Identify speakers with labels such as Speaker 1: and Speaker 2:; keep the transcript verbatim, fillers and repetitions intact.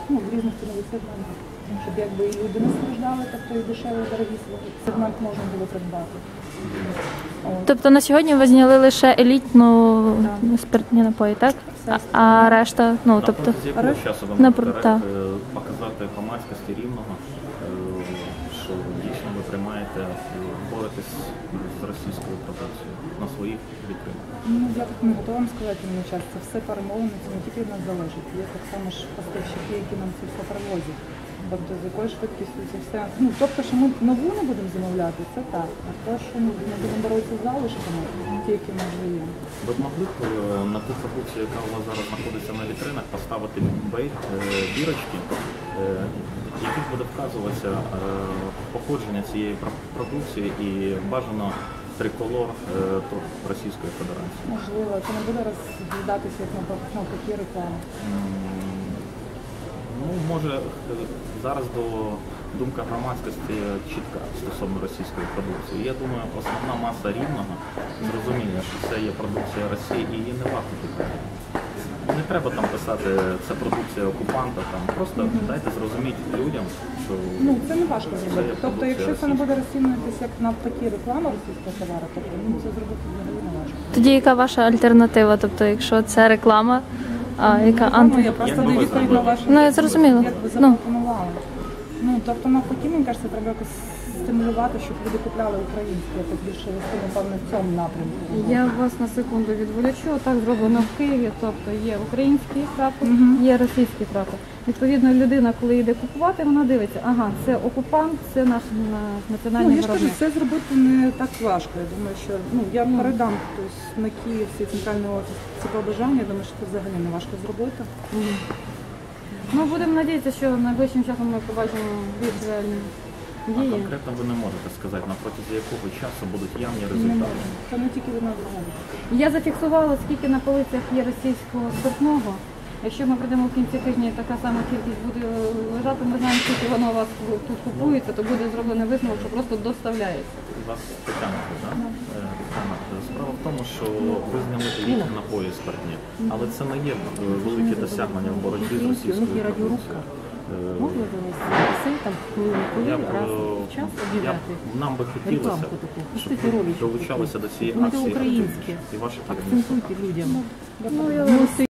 Speaker 1: ну, в різних цінових сегментах. Щоб якби і люди не страждали, тобто і дешеві, і дорогі сегмент можна було придбати.
Speaker 2: Тобто на сьогодні ви зняли лише елітну да. спиртні напої, так? А, а решта, ну, тобто...
Speaker 3: З якого часу ви
Speaker 2: Напр...
Speaker 3: можете та. показати громадськості Рівного, що дійсно ви приймаєте, боретесь з російською продукцією на своїх вітринах?
Speaker 1: Ну, я так не готова вам сказати на час. Це все перемовини, це не тільки від нас залежить. Є так само ж поставщики, які нам це все привозять. Тобто, з якою швидкістю це все. Ну, тобто, що ми нову не будемо замовляти, це так. А те, що ми будемо боротися з залишками, ті, які ми вже є.
Speaker 3: Ви б могли б на ту продукцію, яка у вас зараз знаходиться на вітринах, поставити бейт, бірочки, яких буде вказуватися походження цієї продукції і бажано триколор Російської Федерації?
Speaker 1: Можливо, це не буде розглядатися як навпаки реклама.
Speaker 3: Ну, може, зараз до думка громадськості чітка стосовно російської продукції. Я думаю, основна маса Рівного зрозуміє, що це є продукція Росії і її не варто купити. Не треба там писати, це продукція окупанта, там просто mm-hmm. дайте зрозуміти людям, що
Speaker 1: ну це не важко зробити. Тобто, якщо це не буде розцінюватися як навпаки реклама російського товару, тобто ну, це зробити взагалі не важко.
Speaker 2: Тоді яка ваша альтернатива? Тобто, якщо це реклама, а яка анти...
Speaker 1: Я просто не відповідь на вашу.
Speaker 2: Ну, я зрозуміла.
Speaker 1: Як ви запропонували. Ну, тобто, навпаки, мені кажеться, треба якось стимулювати, щоб люди купляли українське, так більше вести, напевно, в цьому напрямку.
Speaker 4: Я вас на секунду відволічу. Так зроблено в Києві, тобто є український прапор,
Speaker 1: Угу.
Speaker 4: є російський прапор. Відповідно, людина, коли йде купувати, вона дивиться, ага, це окупант, це наш національний
Speaker 1: ну, я ж кажу,
Speaker 4: виробник.
Speaker 1: це зробити не так важко. Я думаю, що ну, я mm. передам тобто, на Київ всі центральний офіс ці побажання, я думаю, що це взагалі не важко зробити.
Speaker 4: Mm. Ну, будемо сподіватися, що найближчим часом ми побачимо більш реальні дії.
Speaker 3: А конкретно ви не можете сказати, на протязі якого часу будуть явні результати?
Speaker 1: Це не тільки від нас залежить.
Speaker 4: Я зафіксувала, скільки на полицях є російського спиртного. Якщо ми прийдемо в кінці тижня і така сама кількість буде лежати, ми знаємо, скільки воно у вас тут купується, то буде зроблений висновок, що просто доставляється.
Speaker 3: Вас Тетяна, так? Тетяна, справа в тому, що ви зняли елітні напої спиртні, але це не є велике досягнення в боротьбі з російською продукцією.
Speaker 5: Можна занести все, там хвилину раз в час об'являти
Speaker 3: нам би хотілося, щоб ви долучалися до цієї акції.
Speaker 5: Це українське.
Speaker 3: І ваші
Speaker 5: акцентуйте людям.
Speaker 1: Ну,